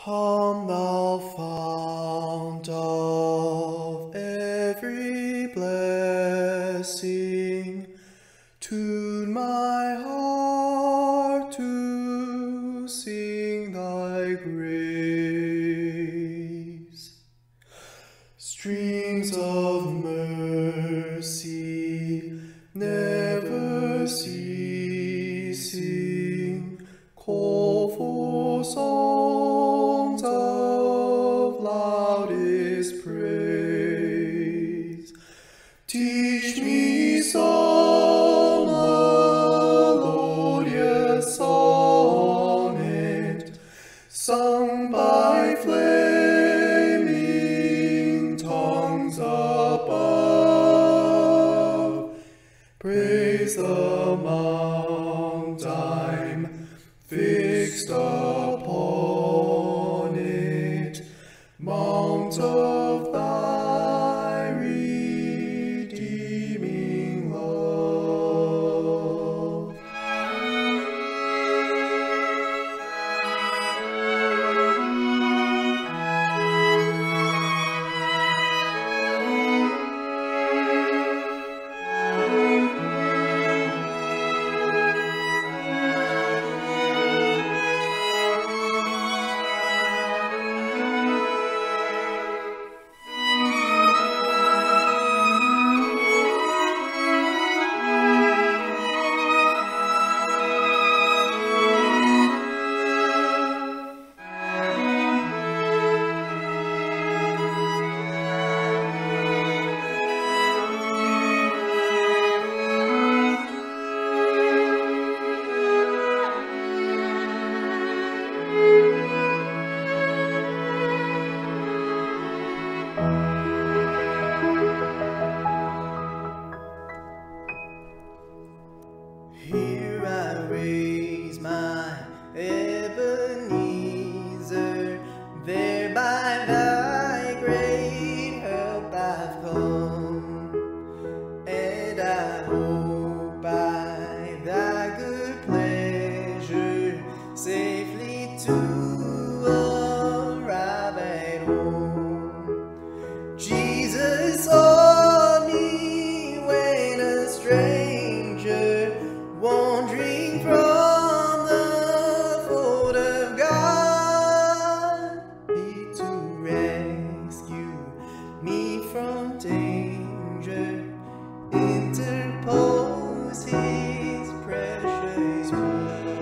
Come thou fount of every blessing, tune my heart to sing thy grace. Streams of mercy never ceasing, call for songs of loudest praise. Teach me some melodious sonnet, sung by flaming tongues above. Praise the mount I'm fixed upon it, mount of thy redeeming love. Here I raise my Ebenezer, there by thy great help I've come, and I hope by thy good pleasure safely to arrive at home. Jesus saw me when a stranger, wandering from the fold of God, He to rescue me from danger, interpose His precious blood.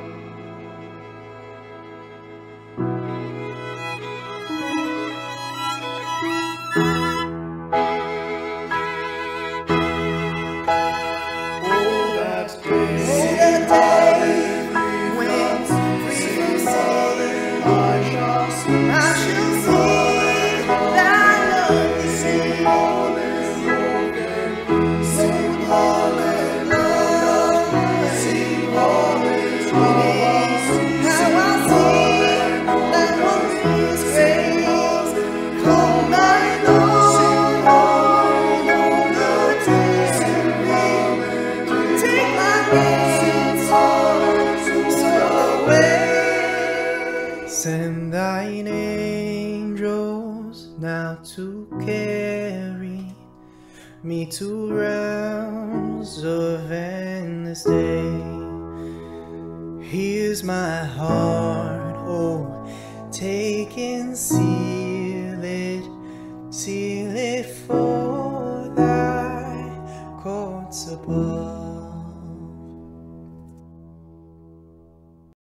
Send thine angels now to carry me to realms of endless day. Here's my heart, oh, take and seal it for thy courts above.